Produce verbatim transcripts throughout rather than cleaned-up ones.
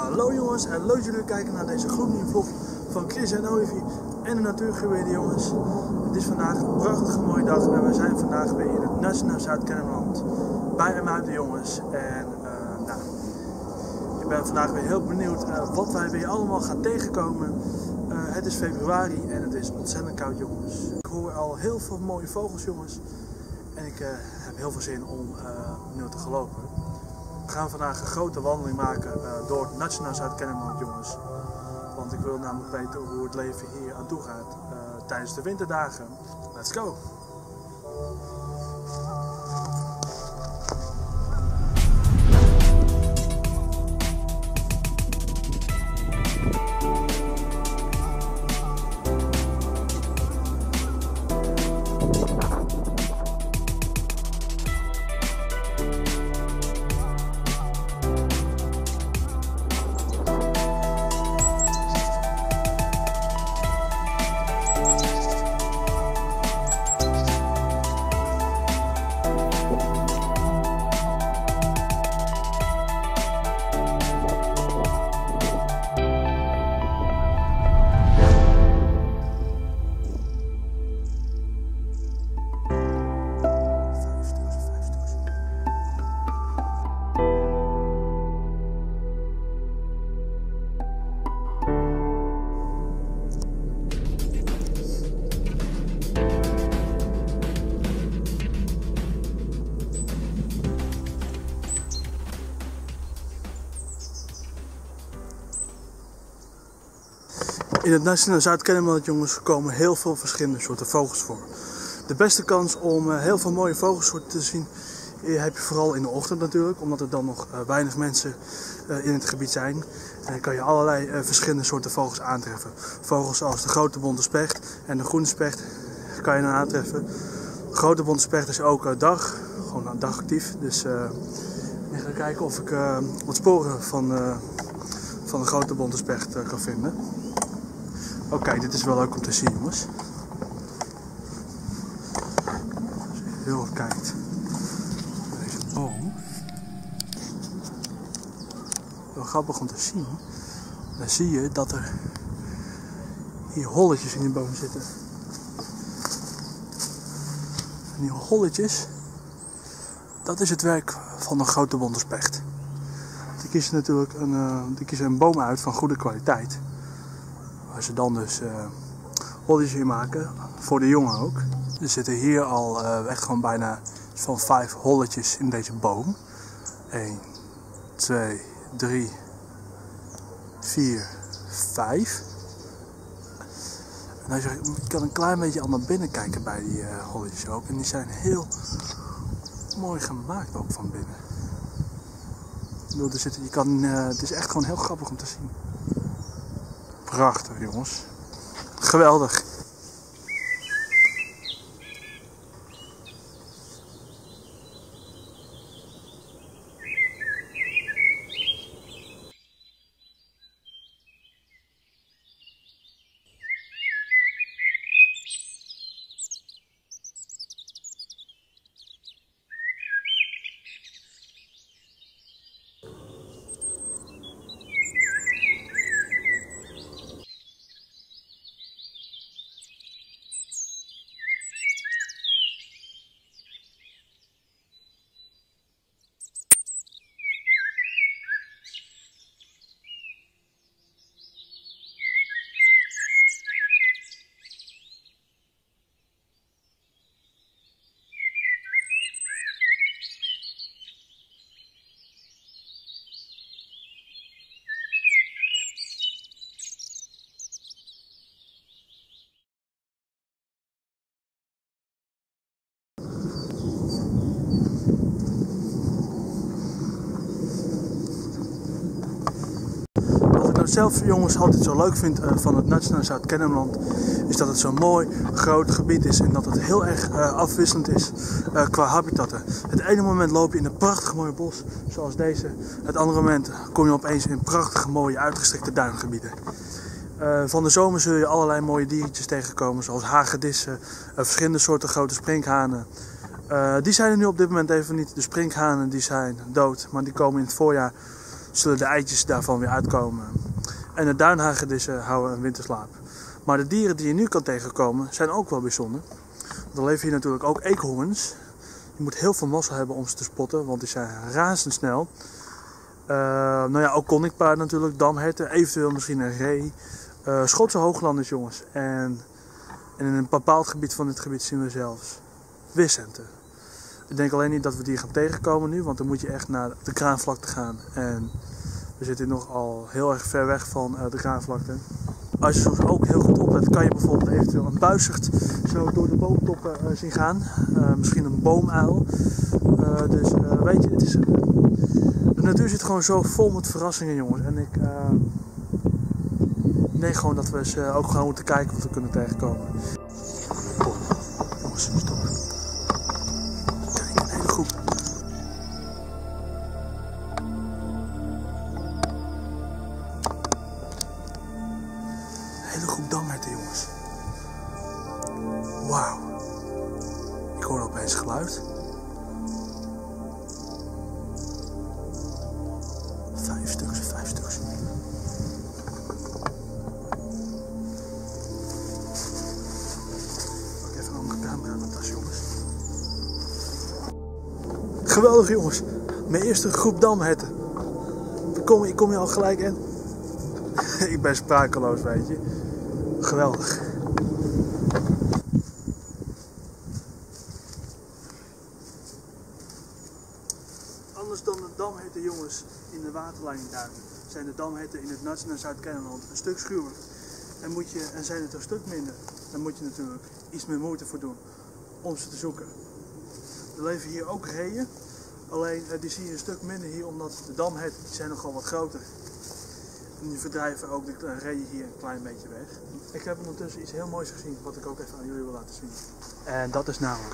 Hallo jongens en leuk dat jullie kijken naar deze gloednieuwe vlog van Chris en Olivie en de natuurgeweerde jongens. Het is vandaag een prachtige mooie dag en we zijn vandaag weer in het Nationaal Zuid-Kennemerland bij IJmuiden jongens. En uh, nou, ik ben vandaag weer heel benieuwd uh, wat wij weer allemaal gaan tegenkomen. Uh, het is februari en het is ontzettend koud jongens. Ik hoor al heel veel mooie vogels jongens en ik uh, heb heel veel zin om uh, nu te gaan lopen. We gaan vandaag een grote wandeling maken uh, door het Nationaal Zuid-Kennemerland jongens. Want ik wil namelijk weten hoe het leven hier aan toe gaat uh, tijdens de winterdagen. Let's go! In het Nationaal Zuid-Kennemerland jongens komen heel veel verschillende soorten vogels voor. De beste kans om uh, heel veel mooie vogelsoorten te zien uh, heb je vooral in de ochtend natuurlijk, omdat er dan nog uh, weinig mensen uh, in het gebied zijn. En dan kan je allerlei uh, verschillende soorten vogels aantreffen. Vogels zoals de grote bonte specht en de groene specht kan je dan aantreffen. De grote bonte specht is ook uh, dag, gewoon uh, dagactief. Dus uh, ik ga kijken of ik uh, wat sporen van, uh, van de grote bonte specht uh, kan vinden. Oké, okay, dit is wel leuk om te zien jongens. Als je heel erg kijkt naar deze boom. Wel grappig om te zien. Dan zie je dat er hier holletjes in die boom zitten. En die holletjes, dat is het werk van een grote bonte specht. Die kiezen natuurlijk een, uh, die kiezen een boom uit van goede kwaliteit. Waar ze dan dus uh, holletjes in maken, voor de jongen ook. Er zitten hier al uh, echt gewoon bijna van vijf holletjes in deze boom. één, twee, drie, vier, vijf. En als je, je kan een klein beetje al naar binnen kijken bij die uh, holletjes ook. En die zijn heel mooi gemaakt ook van binnen. Ik bedoel, er zitten, je kan, uh, het is echt gewoon heel grappig om te zien. Prachtig jongens. Geweldig. Zelf jongens altijd zo leuk vind uh, van het Nationaal Zuid-Kennemerland is dat het zo'n mooi groot gebied is en dat het heel erg uh, afwisselend is uh, qua habitatten. Het ene moment loop je in een prachtig mooi bos zoals deze, het andere moment kom je opeens in prachtige mooie uitgestrekte duingebieden. Uh, van de zomer zul je allerlei mooie diertjes tegenkomen zoals hagedissen, uh, verschillende soorten grote sprinkhanen. Uh, die zijn er nu op dit moment even niet. De sprinkhanen die zijn dood, maar die komen in het voorjaar zullen de eitjes daarvan weer uitkomen. En de duinhagedissen houden een winterslaap. Maar de dieren die je nu kan tegenkomen zijn ook wel bijzonder. Want er leven hier natuurlijk ook eekhoorns. Je moet heel veel mazzel hebben om ze te spotten, want die zijn razendsnel. Uh, nou ja, ook koninkpaarden natuurlijk, damherten, eventueel misschien een ree. Uh, Schotse hooglanders jongens. En, en in een bepaald gebied van dit gebied zien we zelfs wissenten. Ik denk alleen niet dat we die gaan tegenkomen nu, want dan moet je echt naar de Kraanvlakte gaan. En we zitten hier nogal heel erg ver weg van uh, de Kraanvlakte. Als je soms ook heel goed oplet, kan je bijvoorbeeld eventueel een buizerd zo door de boomtoppen uh, zien gaan. Uh, misschien een boomuil. Uh, dus uh, weet je, het is, uh, de natuur zit gewoon zo vol met verrassingen jongens. En ik uh, denk gewoon dat we eens, uh, ook gewoon moeten kijken wat we kunnen tegenkomen. Oh, jongens, stop. Kijk, een hele groep. Hele groep damherten jongens. Wauw. Ik hoor opeens geluid. Vijf stuks, vijf stuks. Pak even een andere camera aan mijn tas jongens. Geweldig jongens. Mijn eerste groep damherten. Ik kom, ik kom hier al gelijk in. Ik ben sprakeloos weet je. Geweldig. Anders dan de damherten jongens in de waterleidingduinen zijn de damherten in het Nationaal Zuid-Kennemerland een stuk schuwer. En, moet je, en zijn het een stuk minder. Dan moet je natuurlijk iets meer moeite voor doen om ze te zoeken. Er leven hier ook reeën. Alleen die zie je een stuk minder hier omdat de damherten die zijn nogal wat groter. En die verdrijven ook de reeën hier een klein beetje weg. Ik heb ondertussen iets heel moois gezien wat ik ook even aan jullie wil laten zien. En dat is namelijk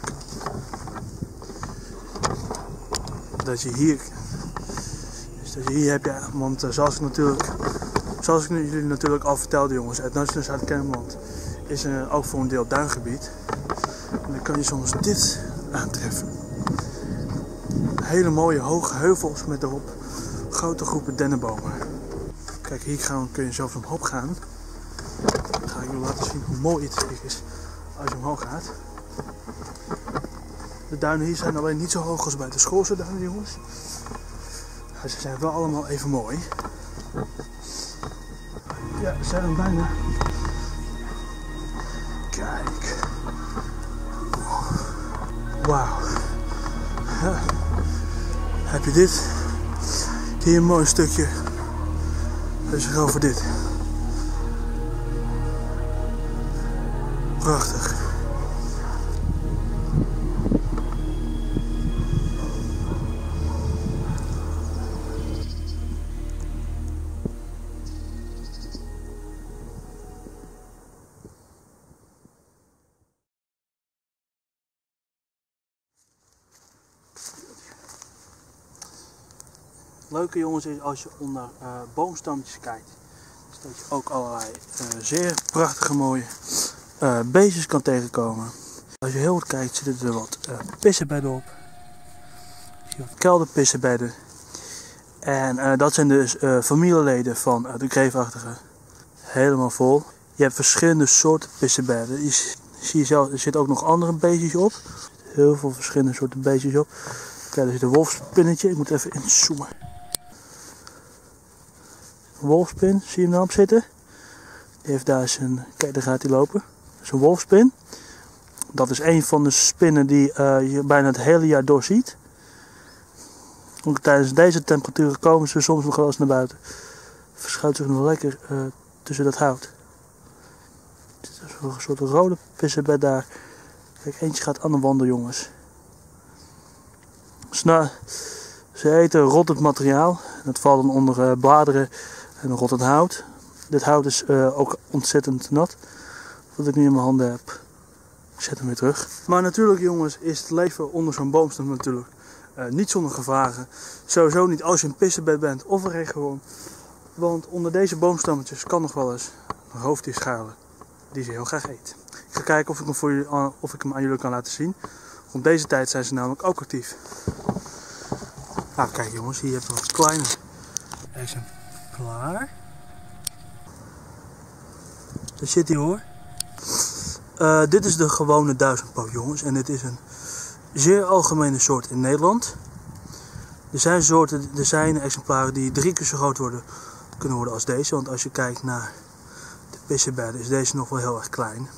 dat je hier, dus dat je hier heb je, want uh, zoals ik natuurlijk, zoals ik jullie natuurlijk al vertelde jongens, het Nationaal Zuid-Kennemerland is uh, ook voor een deel duingebied. En dan kan je soms dit aantreffen. Hele mooie hoge heuvels met erop grote groepen dennenbomen. Kijk, hier gaan, kun je zelfs omhoog gaan. Dan ga ik jullie laten zien hoe mooi het hier is als je omhoog gaat. De duinen hier zijn alleen niet zo hoog als bij de Schoolse duinen, jongens. Maar ze zijn wel allemaal even mooi. Ja, ze zijn er bijna. Kijk. Wauw. Ja. Heb je dit? Hier een mooi stukje. Dus gewoon voor dit. Prachtig. Leuke jongens is als je onder uh, boomstammetjes kijkt, is dat je ook allerlei uh, zeer prachtige mooie uh, beestjes kan tegenkomen. Als je heel goed kijkt zitten er wat uh, pissenbedden op. Zie je wat kelderpissenbedden. En uh, dat zijn dus uh, familieleden van uh, de kreeftachtigen. Helemaal vol. Je hebt verschillende soorten pissenbedden. Je zie je zelf, er zitten ook nog andere beestjes op. Heel veel verschillende soorten beestjes op. Kijk, daar zit een wolfspinnetje. Ik moet even inzoomen. Een wolfspin, zie je hem nou op zitten? Die heeft daar zijn, kijk daar gaat hij lopen. Dat is een wolfspin. Dat is een van de spinnen die uh, je bijna het hele jaar door ziet. Ook tijdens deze temperaturen komen ze soms nog wel eens naar buiten. Verschuilt zich nog lekker uh, tussen dat hout. Er is een soort rode pissenbed daar. Kijk, eentje gaat aan de wandel jongens. Sna Ze eten rottend materiaal. Dat valt dan onder uh, bladeren en rottend hout. Dit hout is uh, ook ontzettend nat. Wat ik nu in mijn handen heb. Ik zet hem weer terug. Maar natuurlijk jongens is het leven onder zo'n boomstam natuurlijk uh, niet zonder gevaren. Sowieso niet als je een pissenbed bent of een regenworm. Want onder deze boomstammetjes kan nog wel eens een roofdier schuilen. Die ze heel graag eet. Ik ga kijken of ik hem, voor jullie, of ik hem aan jullie kan laten zien. Rond deze tijd zijn ze namelijk ook actief. Nou kijk jongens, hier heb je wat kleine exemplaar. Daar zit hij hoor. Uh, dit is de gewone duizendpoot jongens en dit is een zeer algemene soort in Nederland. Er zijn soorten, er zijn exemplaren die drie keer zo groot worden, kunnen worden als deze, want als je kijkt naar de pissenbedden is deze nog wel heel erg klein.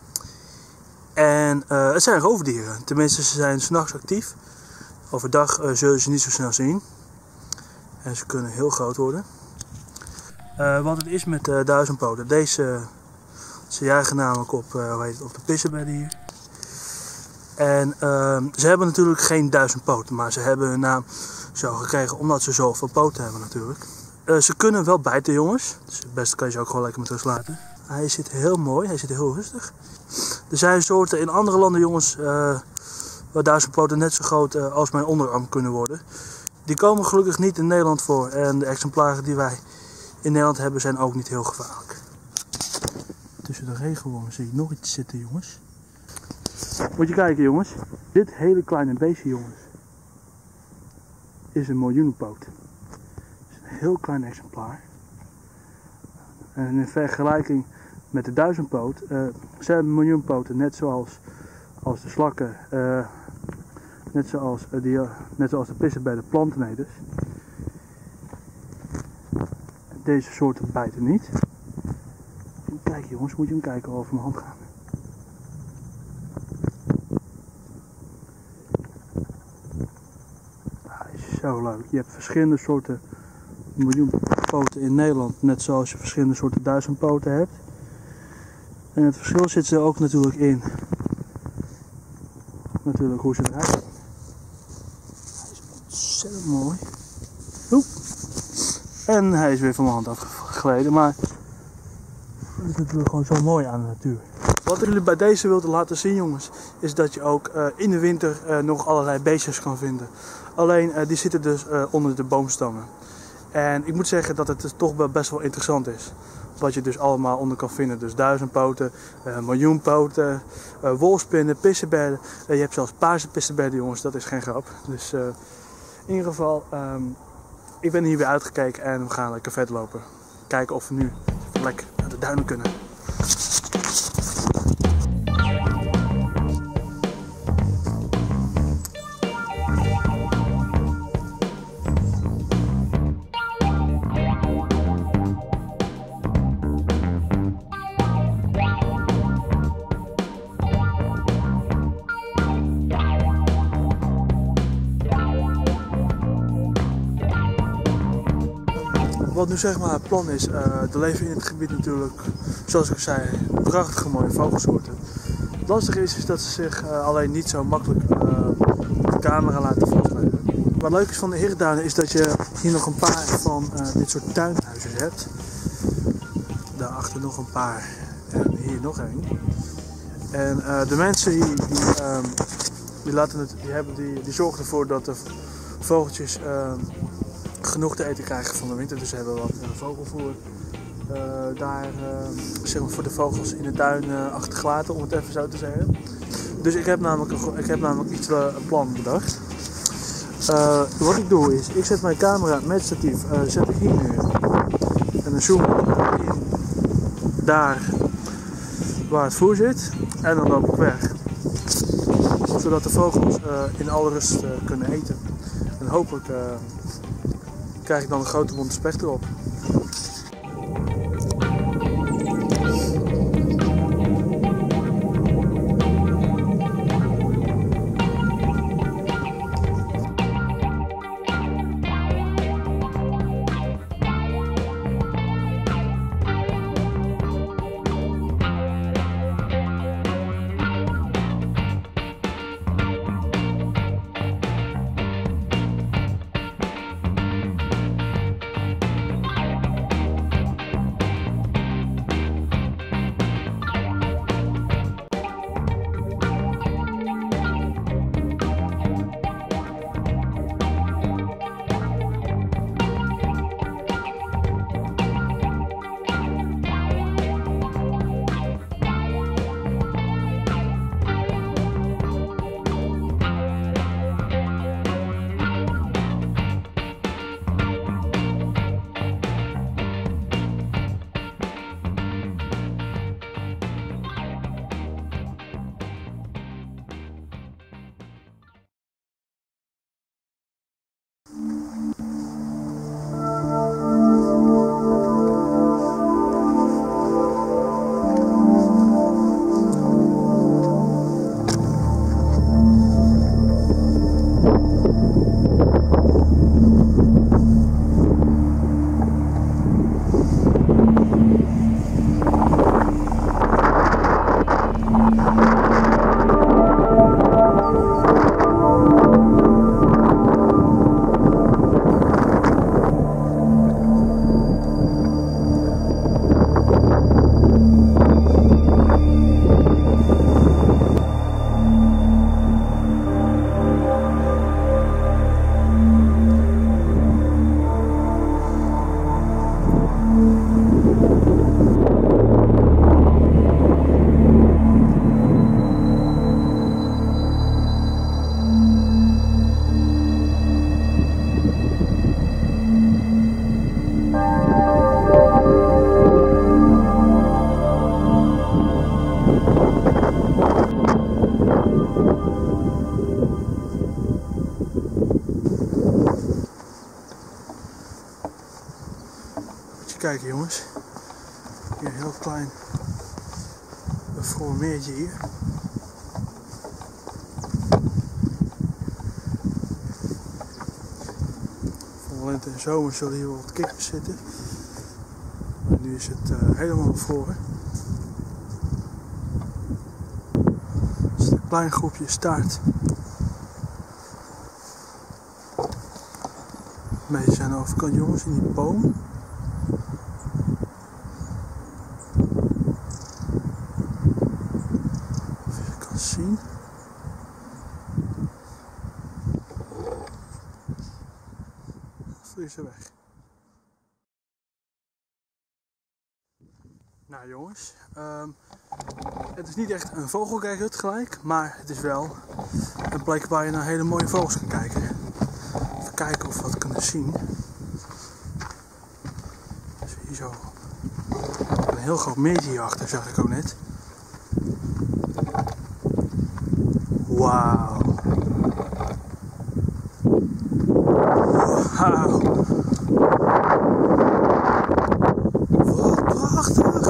En uh, het zijn roofdieren, tenminste ze zijn 's nachts actief. Overdag uh, zullen ze niet zo snel zien en ze kunnen heel groot worden. Uh, wat het is met uh, duizendpoten, deze ze jagen namelijk op, uh, hoe heet het, op de pissenbedden hier. En uh, ze hebben natuurlijk geen duizend poten, maar ze hebben hun naam zo gekregen omdat ze zoveel poten hebben natuurlijk. Uh, ze kunnen wel bijten jongens, dus het beste kan je ze ook gewoon lekker met rust laten. Hij zit heel mooi, hij zit heel rustig. Er zijn soorten in andere landen jongens, uh, waar duizend poten net zo groot uh, als mijn onderarm kunnen worden. Die komen gelukkig niet in Nederland voor en de exemplaren die wij in Nederland hebben zijn ook niet heel gevaarlijk. Tussen de regenwormen zie ik nog iets zitten jongens. Moet je kijken jongens, dit hele kleine beestje jongens is een miljoenenpoot. Het is een heel klein exemplaar. En in vergelijking met de duizendpoot, uh, ze hebben miljoenpoten net zoals als de slakken, uh, net, zoals, uh, die, uh, net zoals de pissenbedden planteneters. Deze soorten bijten niet. Kijk jongens, moet je hem kijken over mijn hand gaan. Hij is zo leuk. Je hebt verschillende soorten miljoenpoten in Nederland, net zoals je verschillende soorten duizendpoten hebt. En het verschil zit er ook natuurlijk in. Natuurlijk hoe ze eruit zien. Hij is ontzettend mooi. Oep. En hij is weer van mijn hand afgegleden, maar dat is natuurlijk gewoon zo mooi aan de natuur. Wat ik jullie bij deze wilde laten zien jongens, is dat je ook uh, in de winter uh, nog allerlei beestjes kan vinden. Alleen uh, die zitten dus uh, onder de boomstammen. En ik moet zeggen dat het dus toch wel best wel interessant is. Wat je dus allemaal onder kan vinden. Dus duizendpoten, uh, miljoenpoten, uh, wolfspinnen, pissenbedden. Uh, je hebt zelfs paarse pissenbedden jongens, dat is geen grap. Dus uh, in ieder geval, um, ik ben hier weer uitgekeken en we gaan lekker verder lopen. Kijken of we nu lekker naar de duinen kunnen. Wat nu zeg maar het plan is, uh, er leven in het gebied natuurlijk, zoals ik zei, prachtige mooie vogelsoorten. Het lastige is, is dat ze zich uh, alleen niet zo makkelijk uh, op de camera laten vastleggen. Wat leuk is van de Herenduinen is dat je hier nog een paar van uh, dit soort tuinhuizen hebt. Daarachter nog een paar en hier nog één. En uh, de mensen hier, die, um, die, laten het, die, hebben, die, die zorgen ervoor dat de vogeltjes uh, genoeg te eten krijgen van de winter, dus ze hebben wat uh, vogelvoer uh, daar uh, zeg maar voor de vogels in de tuin uh, achtergelaten, om het even zo te zeggen. Dus ik heb namelijk, een, ik heb namelijk iets uh, een plan bedacht. Uh, wat ik doe is, ik zet mijn camera met statief, uh, zet ik hier neer en dan zoom ik in daar waar het voer zit en dan loop ik weg. Zodat de vogels uh, in alle rust uh, kunnen eten. En hopelijk uh, krijg ik dan een grote bonte specht op. meertje kijken, jongens. Hier een heel klein bevroren meertje hier. Voor lente en zomer zullen hier wel wat kikkers zitten. Maar nu is het uh, helemaal bevroren. Het is een klein groepje staart. De meeste zijn aan de overkant, jongens, in die boom. Of je het kan zien. Vliegen ze weg. Nou jongens, um, het is niet echt een vogelkijkhut gelijk, maar het is wel een plek waar je naar hele mooie vogels kan kijken. Even kijken of we wat kunnen zien. Dus hier zo een heel groot meertje hierachter, zag ik ook net. Wauw. Wauw. Wat prachtig.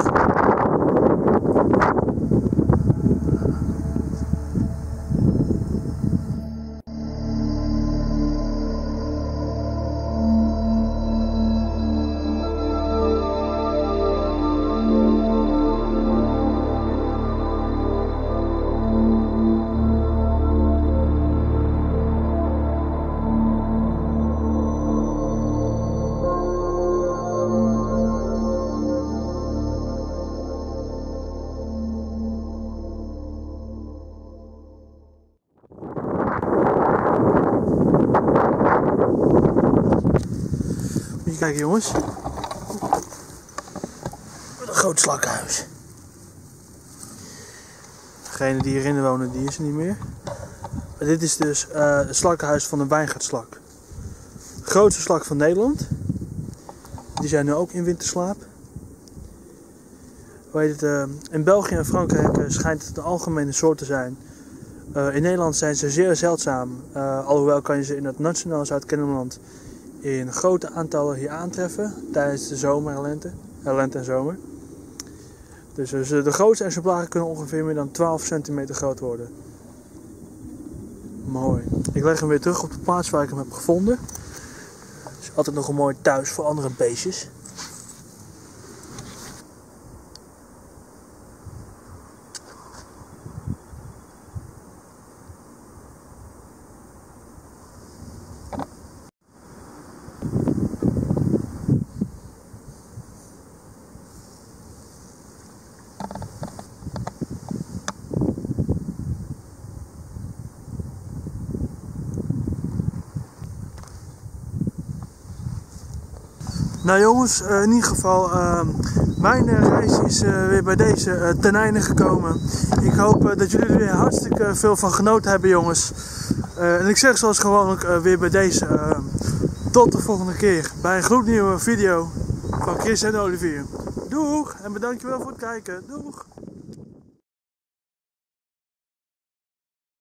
Kijk jongens, wat een groot slakkenhuis. Degene die hierin wonen, die is er niet meer. Maar dit is dus uh, het slakkenhuis van de wijngaardslak. De grootste slak van Nederland. Die zijn nu ook in winterslaap. Weet het, uh, in België en Frankrijk uh, schijnt het een algemene soort te zijn. Uh, in Nederland zijn ze zeer zeldzaam, uh, alhoewel kan je ze in het Nationaal Zuid-Kennemerland in grote aantallen hier aantreffen tijdens de zomer en lente, uh, lente en zomer. Dus, dus de grootste exemplaren kunnen ongeveer meer dan twaalf centimeter groot worden. Mooi. Ik leg hem weer terug op de plaats waar ik hem heb gevonden. Het is altijd nog een mooi thuis voor andere beestjes. Nou jongens, uh, in ieder geval, uh, mijn uh, reis is uh, weer bij deze uh, ten einde gekomen. Ik hoop uh, dat jullie er weer hartstikke veel van genoten hebben jongens. Uh, en ik zeg zoals gewoonlijk uh, weer bij deze, uh, tot de volgende keer bij een gloednieuwe video van Chris en Olivier. Doeg en bedankt je wel voor het kijken. Doeg!